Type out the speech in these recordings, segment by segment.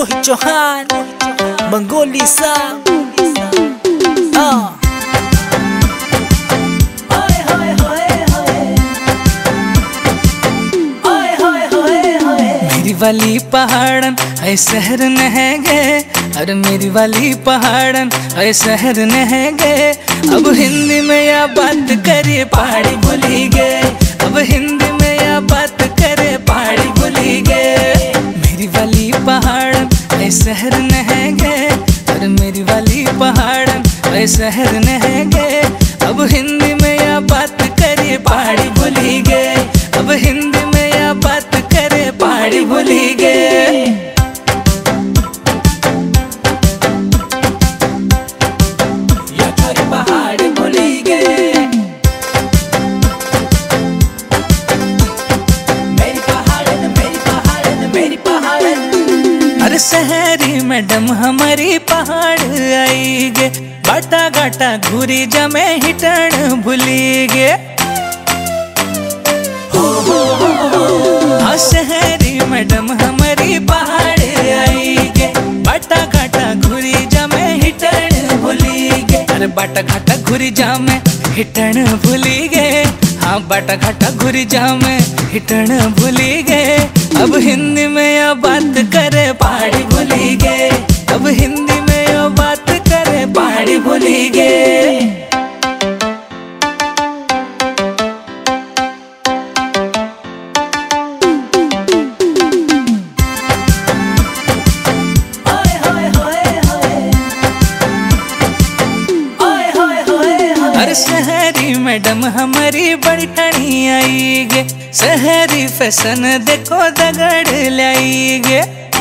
रोहित चौहान बंगोली सा मेरी वाली पहाड़न ऐ शहर नहेंगे, अरे मेरी वाली पहाड़न ऐ शहर नहेंगे। अब हिंदी में या बात करे पहाड़ी भूली गए, अब हिंदी में या बात करे पहाड़ी भूली गए। मेरी वाली पहाड़न ऐ शहर नहेंगे, अरे मेरी वाली पहाड़न ऐ शहर नहेंगे। अब हिंदी में या बात करे पहाड़ी भूली गए, अब हिंदी में या बात करे पहाड़ी भूली गए। या छोरी पहाड़ी भूली गए, मेरी पहाड़न मेरी पहाड़न मेरी पहाड़न। अरे शहरी मैडम हमारी पहाड़ आई गे, बाटा गाटा घूरी जमे हिटन भूली गे। शहरी मैडम हमारी पहाड़ आई गे, बाटा घाटा घुरी जामे हिटन भूली गे। अरे बाटा घाटा घुरी जामे हिटन भूली गे, हाँ बाटा घाटा घुरी जामे हिटन भूली गे। अब हिंदी में या बात करे पहाड़ी भूली गे, अब हिंदी में या बात करे पहाड़ी भूली गे। शहरी मैडम हमारी बड़ी ठणी आई गे, शहरी फैशन देखो दगड़ लाई गे।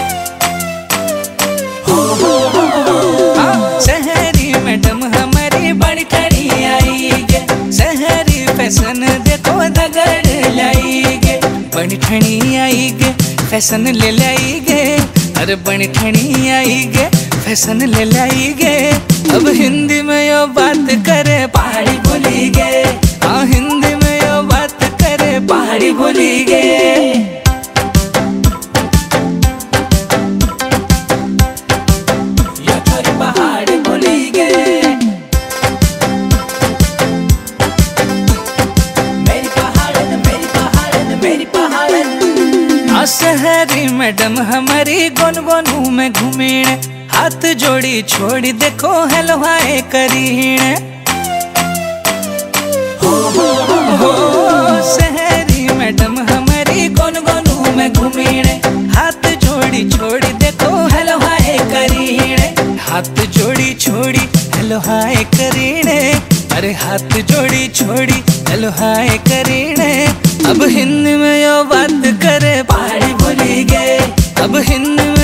शहरी मैडम हमारी बड़ी ठणी आई गे, शहरी फैशन देखो दगड़ लाई गे। बड़ी ठणी आई गे फैशन ले लाई गे, अरे बड़ी ठणी आई गे फैशन ले लाई गे। अब हिंदी में यो बात करे पहाड़ी भूली गे, हाँ हिंदी में यो बात करे पहाड़ी भूली गे। या छोरी पहाड़ी भूली गे, मेरी पहाड़न मेरी पहाड़न मेरी पहाड़न। हाँ शहरी मैडम हमारी गोन गोनू में घूमीने, हाथ जोड़ी छोड़ी देखो हेलो हाय करीने। शहरी मैडम हमारी गोन गोनू में घूमीने, हाथ जोड़ी छोड़ी देखो हेलो हाय करीने। हाथ जोड़ी छोड़ी हेलो हाय करीने, अरे हाथ जोड़ी छोड़ी हेलो हाय करीने। अब हिंदी में यो बात करे पहाड़ी भूली गए, अब हिंदी में